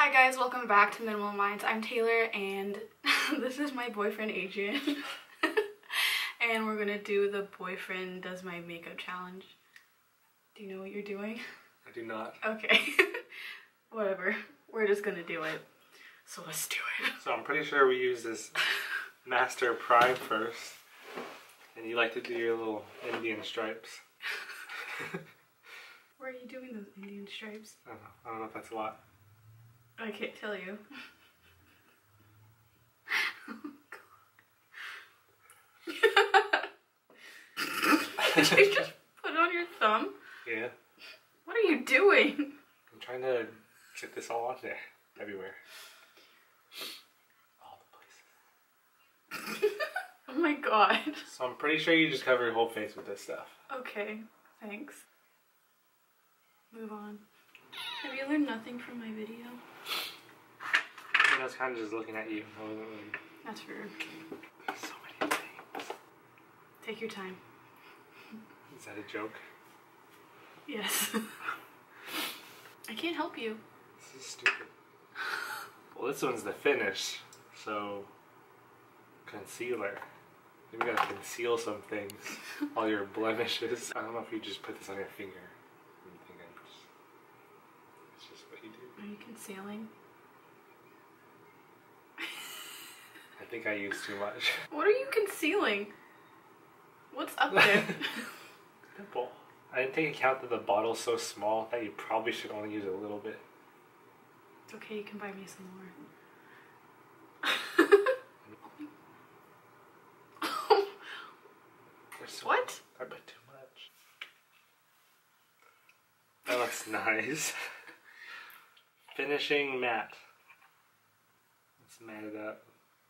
Hi guys, welcome back to Minimal Minds. I'm Taylor and this is my boyfriend Adrian. And we're gonna do the boyfriend does my makeup challenge. Do you know what you're doing? I do not. Okay. Whatever. We're just gonna do it. So let's do it. So I'm pretty sure we use this Master Prime first. And you like to do your little Indian stripes. Where are you doing those Indian stripes? I don't know if that's a lot. I can't tell you. Did you just put it on your thumb? Yeah. What are you doing? I'm trying to get this all on there. Everywhere. All the places. Oh my god. So I'm pretty sure you just cover your whole face with this stuff. Okay, thanks. Move on. Have you learned nothing from my video? I was kind of just looking at you. I wasn't really... That's rude. There's so many things. Take your time. Is that a joke? Yes. I can't help you. This is stupid. Well, this one's the finish. So, concealer. We gotta conceal some things. All your blemishes. I don't know if you just put this on your finger. You think it's just what you do. Are you concealing? I think I used too much. What are you concealing? What's up there? Simple. I didn't take account that the bottle's so small that you probably should only use a little bit. It's okay, you can buy me some more. What? I put too much. That looks nice. Finishing matte. Let's mat it up.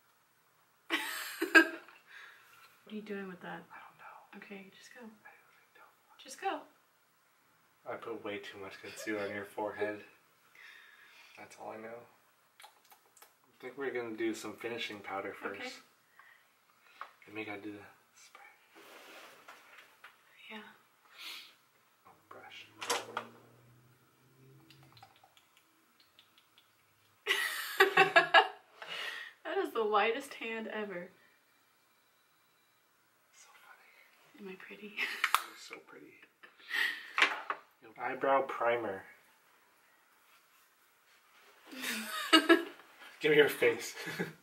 What are you doing with that? I don't know. Okay, just go. I really don't. Just go. I put way too much concealer on your forehead. That's all I know. I think we're gonna do some finishing powder first. Okay. And we gotta do the spray. Yeah. Oh, brush. That is the lightest hand ever. So funny. Am I pretty? You're so pretty. Eyebrow primer. Give me your face.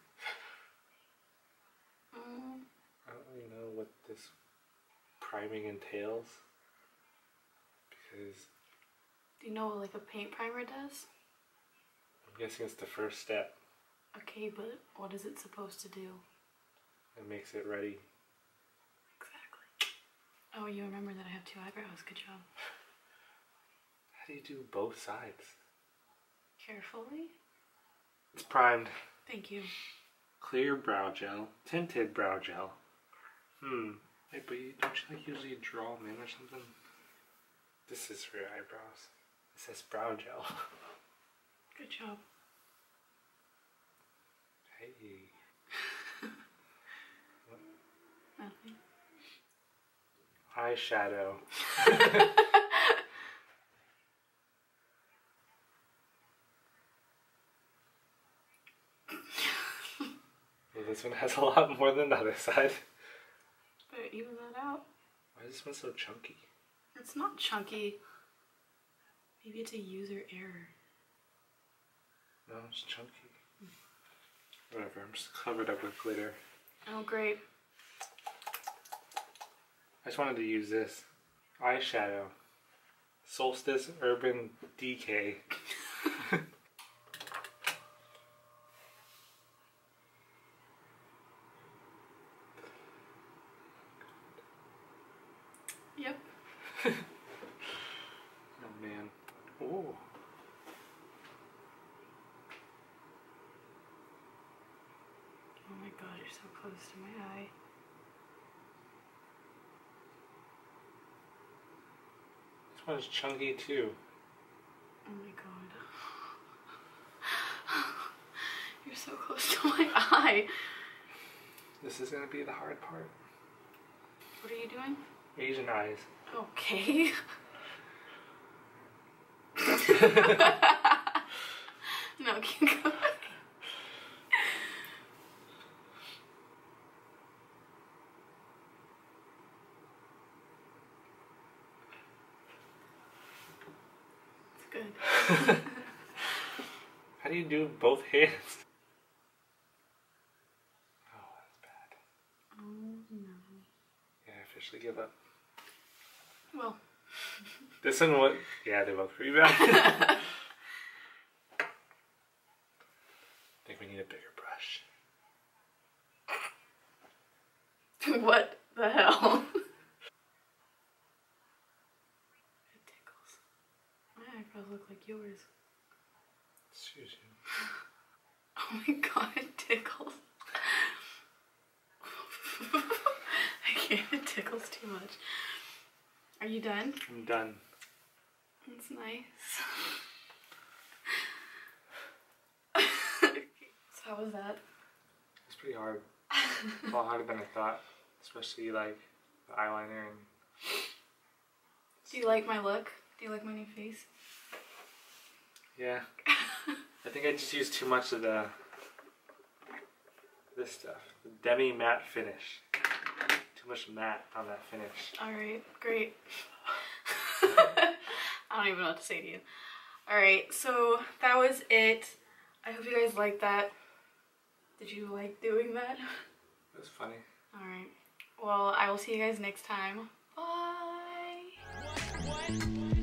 I don't really know what this priming entails. Because Do you know what like a paint primer does? I'm guessing it's the first step. Okay, but what is it supposed to do? It makes it ready. Exactly. Oh, you remember that I have two eyebrows. Good job. How do you do both sides? Carefully. It's primed. Thank you. Clear brow gel. Tinted brow gel. Hey, but don't you like usually draw them in or something? This is for your eyebrows. It says brow gel. Good job. Hey. Nothing. Eyeshadow. Well, this one has a lot more than the other side. Better even that out. Why is this one so chunky? It's not chunky. Maybe it's a user error. No, it's chunky. Whatever, I'm just covered up with glitter. Oh, great. I just wanted to use this eyeshadow. Solstice Urban Decay. Yep. Oh man. Ooh. Oh my god, you're so close to my eye. This one's chunky too. Oh my god. You're so close to my eye. This is gonna be the hard part. What are you doing? Asian eyes. Okay. No, keep going. It's good. How do you do both hands? Oh, that's bad. Oh no. Yeah, I officially give up. Well. This one was, yeah, they're both pretty bad. I think we need a bigger brush. What the hell? It tickles. My eyebrows look like yours. Excuse you. Oh my god, it tickles. I can't, it tickles too much. Are you done? I'm done. That's nice. So how was that? It's pretty hard. A lot harder than I thought. Especially like the eyeliner and... Do you like my look? Do you like my new face? Yeah. I think I just used too much of this stuff. The demi matte finish. Too much matte on that finish. Alright, great. I don't even know what to say to you. Alright, so that was it. I hope you guys liked that. Did you like doing that? It was funny. Alright. Well, I will see you guys next time. Bye!